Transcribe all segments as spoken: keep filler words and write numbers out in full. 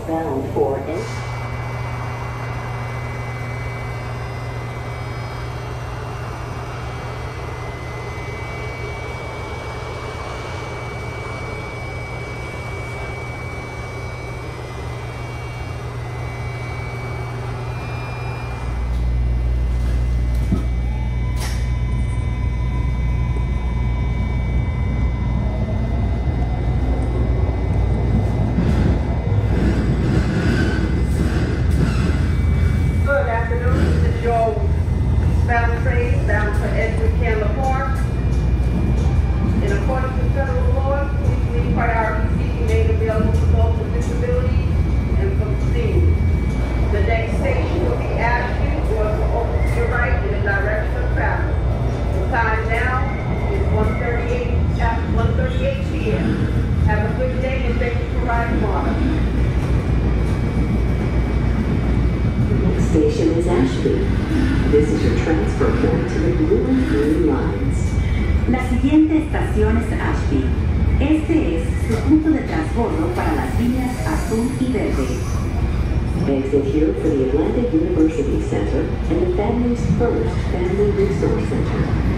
bound for Edgewood. Eastbound train bound for Edgewood Candler Park. In accordance with federal law, please leave priority seating made available to those with disabilities and from seniors. The next station will be Ashby, or to open to your right in the direction of travel. The time now is one thirty-eight, after one thirty-eight p m Have a good day and thank you for riding MARTA. The next station is Ashby. This is your transfer point to the Blue and Green Lines. La siguiente estación es Ashby. Este es su punto de transbordo para las líneas azul y verde. Exit here for the Atlantic University Center and the family's first Family Resource Center.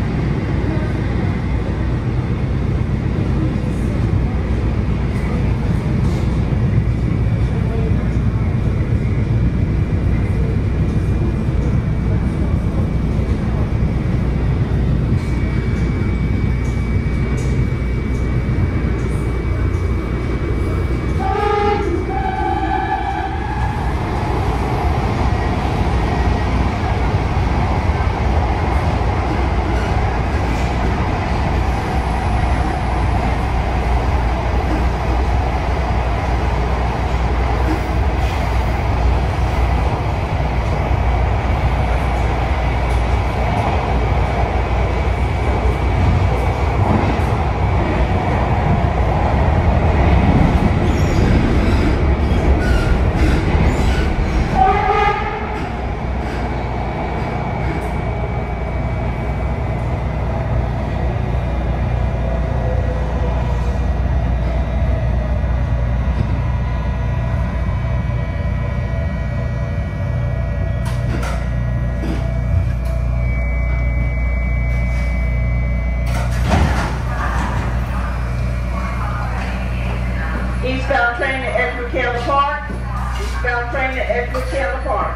Eastbound train to Edgewood Candler Park. Eastbound train to Edgewood Candler Park.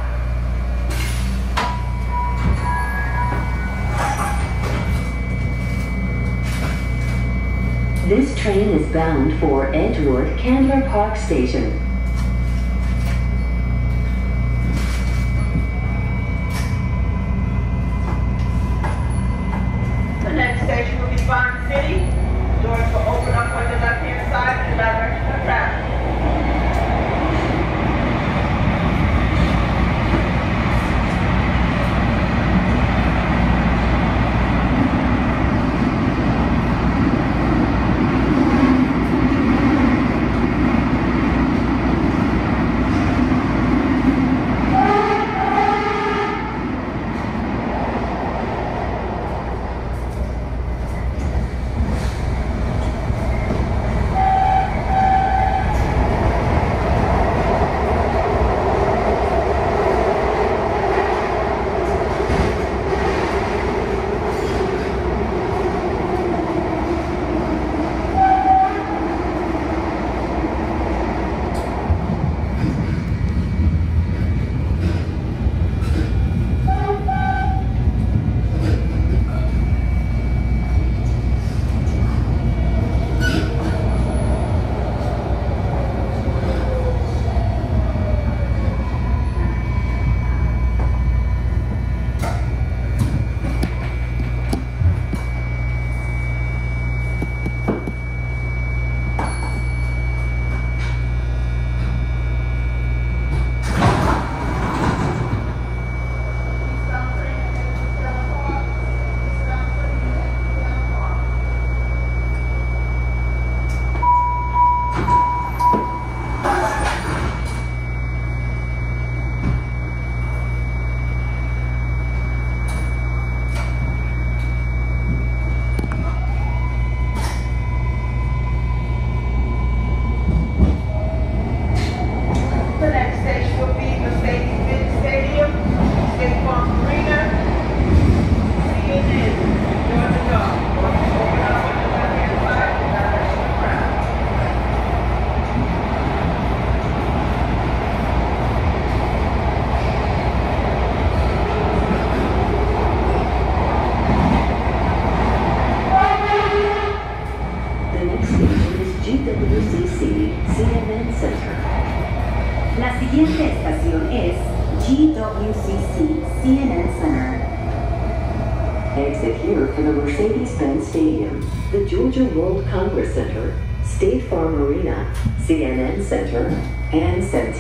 This train is bound for Edgewood Candler Park Station. The next station will be Bond City. Doors will open up on the left-hand side in the direction of traffic. C C N N Center. La siguiente estación es G W C C C N N Center. Exit here for the Mercedes-Benz Stadium, the Georgia World Congress Center, State Farm Arena, C N N Center, and Cent.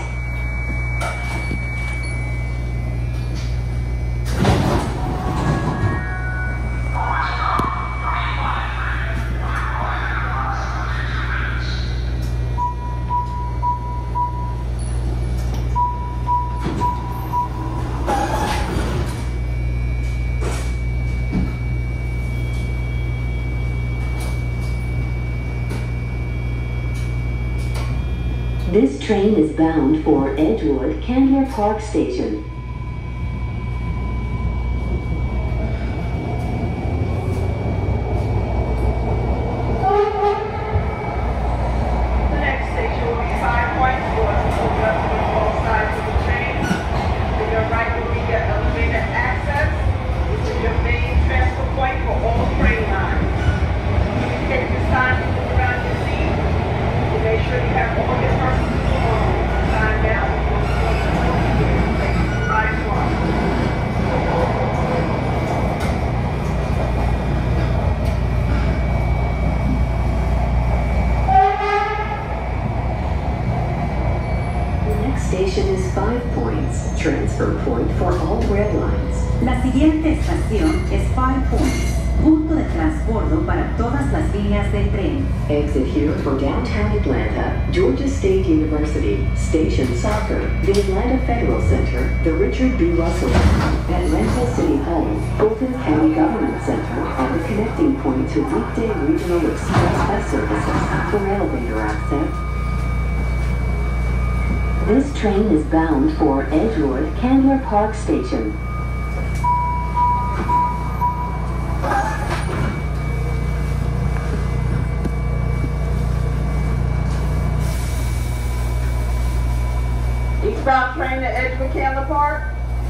This train is bound for Edgewood Candler Park Station. The next station will be Five Points. Doors will open up to both sides of the train. To your right will be your elevator access, which is your main transfer point for all train lines. You take this time to look around your seat to make sure you have all your personal belongings. Sign down. Right one. The next station is Five Points, transfer point for all rail lines. La siguiente estación es Five Points, punto de transbordo para todas las líneas del tren. Exit here for downtown Atlanta, Georgia State University, Station Soccer, the Atlanta Federal Center, the Richard B. Russell, Atlanta City Hall, Fulton County Government Center, and the connecting point to weekday regional express bus services for elevator access. This train is bound for Edgewood Candler Park Station. Eastbound train to Edgewood Candler Park.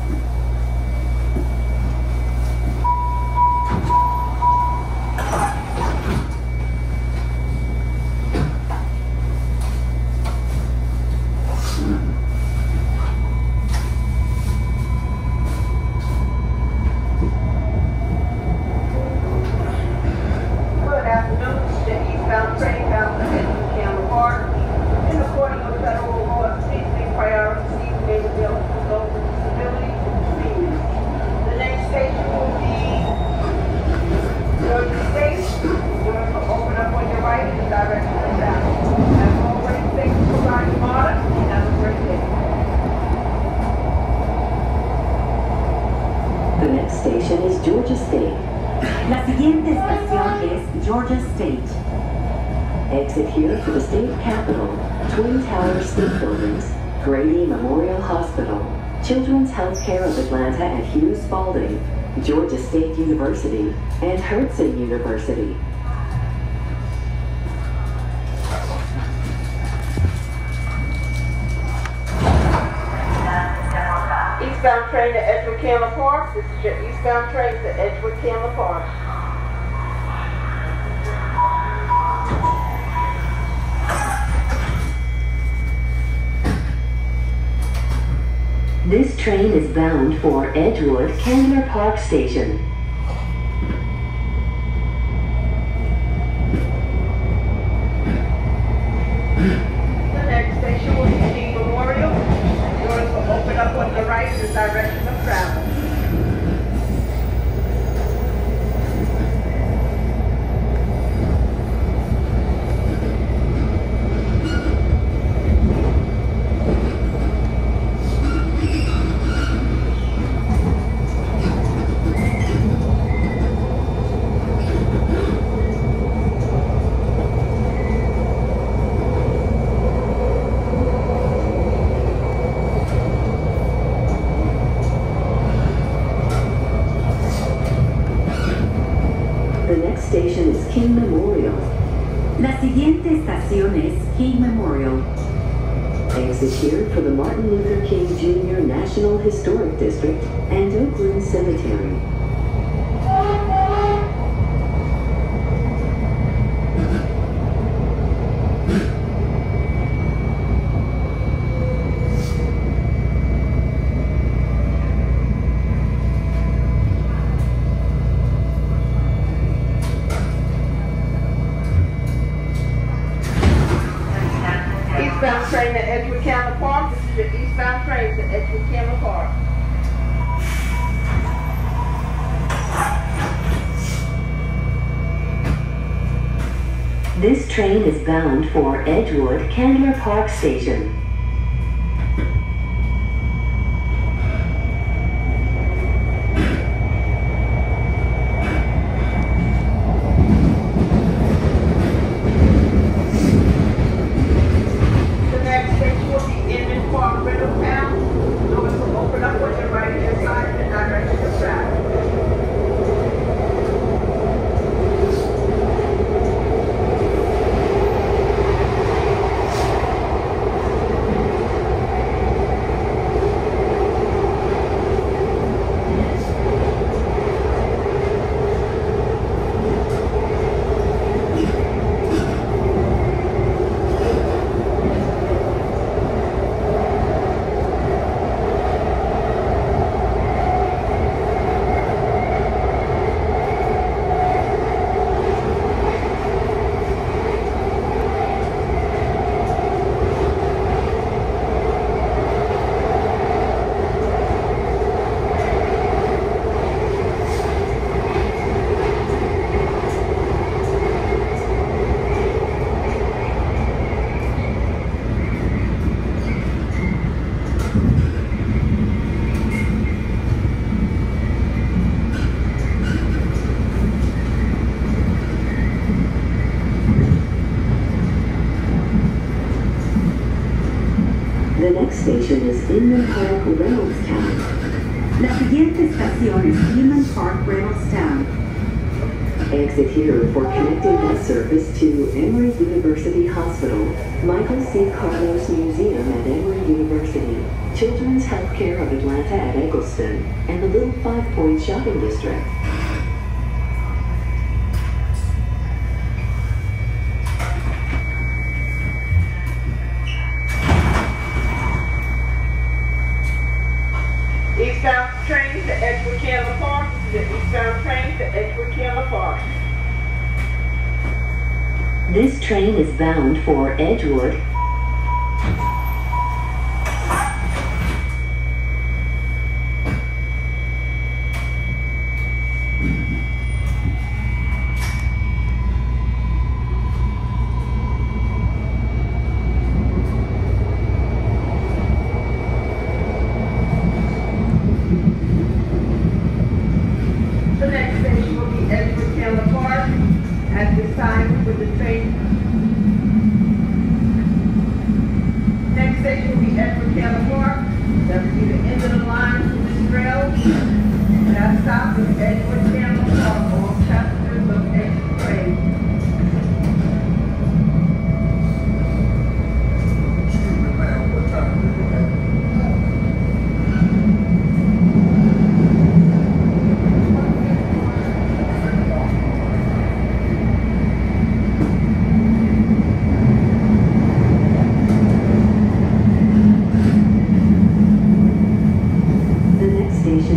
Good afternoon. This is the eastbound train bound to Edgewood Candler Park. In accordance with federal law, please make priority seats made available to those with disabilities and seniors. The next station will be Georgia State. Doors will open up on your right in the direction of travel. As always, thank you for riding MARTA and have a great day. The next station is Georgia State. La siguiente estación es Georgia State. Exit here for the state capitol, Twin Tower State Buildings, Grady Memorial Hospital, Children's Healthcare of Atlanta and Hughes Spalding, Georgia State University, and Herzing University. Eastbound train to Edgewood Candler Park. This is your eastbound train to Edgewood Candler Park. This train is bound for Edgewood Candler Park Station. The next station will be King Memorial. Doors will open up on the right in the direction of travel. Station is King Memorial. La siguiente estación es King Memorial. Exit here for the Martin Luther King Junior National Historic District and Oakland Cemetery. Eastbound train to Edgewood Candler Park. This is your eastbound train to Edgewood Candler Park. This train is bound for Edgewood Candler Park Station. The next station is Inman Park, Reynoldstown. La siguiente estación es Inman Park, Reynoldstown. Exit here for connecting bus service to Emory University Hospital, Michael C. Carlos Museum at Emory University, Children's Healthcare of Atlanta at Eggleston, and the Little Five Points Shopping District. Eastbound train to Edgewood Candler Park. This is the eastbound train to Edgewood Candler Park. This train is bound for Edgewood. At this time for the train. Next station will be Edgewood Candler Park. That will be the end of the line for this rail. And that stops at Edgewood Candler Park, all passengers of Edgewood train.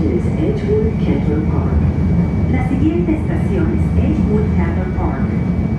La siguiente estación es Edgewood Candler Park.